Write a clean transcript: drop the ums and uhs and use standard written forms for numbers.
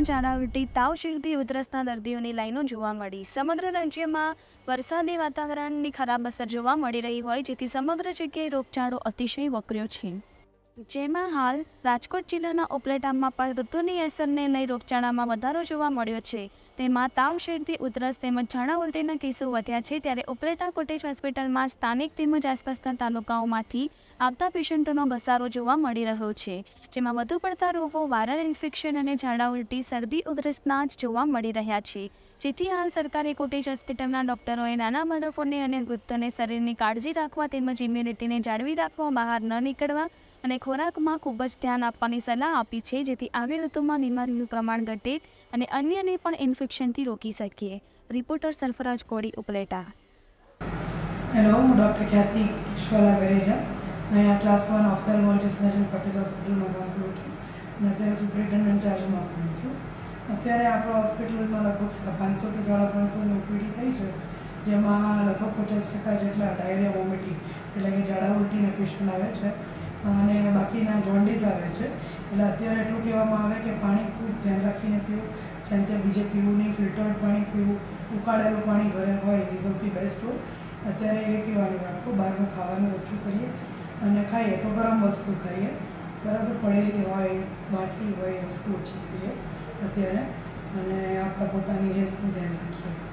વિસ્તારોમાં ઝાડા ઉલટી, તાવ, શરદી, ઉધરસના દર્દીઓની લાઈનો જોવા મળી. સમગ્ર રાજ્યમાં વરસાદી વાતાવરણની ખરાબ અસર જોવા મળી રહી હોય, જેથી સમગ્ર જગ્યાએ રોગચાળો અતિશય વકર્યો છે. જેમાં હાલ રાજકોટ જિલ્લાના ઉપલેટામાં પણ ઋતુની અસરને લઈ રોગચાળામાં વધારો જોવા મળ્યો છે. તેમાં તાવ, શરદી, ઉધરસ તેમજ ઝાડા ઉલટીના કેસો વધ્યા છે. ત્યારે ઉપલેટા કોટેજ હોસ્પિટલમાં સ્થાનિક તેમજ આસપાસના તાલુકાઓમાંથી આવતા પેશન્ટોનો ઘસારો જોવા મળી રહ્યો છે. જેમાં વધુ પડતા રોગો વાયરલ ઇન્ફેક્શન અને ઝાડા ઉલટી, શરદી, ઉધરસના જ જોવા મળી રહ્યા છે. જેથી હાલ સરકારી કોટેજ હોસ્પિટલના ડોક્ટરોએ નાના બાળકોને અને વૃદ્ધોને શરીરની કાળજી રાખવા તેમજ ઇમ્યુનિટીને જાળવી રાખવા, બહાર ન નીકળવા અને ખોરાકમાં ખૂબ જ ધ્યાન આપવાની સલાહ આપી છે. જેથી આવી ઋતુમાં બીમારીનું પ્રમાણ ઘટે અને અન્યને પણ ઇન્ફેક્શનથી રોકી શકીએ. રિપોર્ટર સરફરાજ કોડી, ઉપલેટા. હેલો, હું ડૉક્ટર ખ્યાતિ કિશ્વાલા ગરેજા અહીંયા ક્લાસ 1 ઓફથેલ્મોલોજીસ્ટ નેશનલ કોટેજ હોસ્પિટલમાં કામ કરું છું અને અત્યારે સુપ્રિન્ટેન્ડન્ટ ચાર્જમાં પણ છું. અત્યારે આપણા હોસ્પિટલમાં લગભગ 500 થી 550ની ઓપીડી થઈ છે, જેમાં લગભગ 50% જેટલા ડાયરિયા, વોમિટિંગ એટલે કે ઝાડા ઉલટીના પેશન્ટ આવે છે અને બાકીના જોન્ડિસ આવે છે. એટલે અત્યારે એટલું કહેવામાં આવે કે પાણી ખૂબ ધ્યાન રાખીને પીવું, જ્યાં ત્યાં બીજે પીવું નહીં, ફિલ્ટર્ડ પાણી પીવું, ઉકાળેલું પાણી ઘરે હોય એ સૌથી બેસ્ટ હોય. અત્યારે એ પીવાનું રાખો, બહારનું ખાવાનું ઓછું કરીએ અને ખાઈએ તો ગરમ વસ્તુ ખાઈએ, બરાબર, પડેલી હોય, બાસી હોય એ વસ્તુ ઓછી ખાઈએ અત્યારે, અને આપણે પોતાની હેલ્થનું ધ્યાન રાખીએ.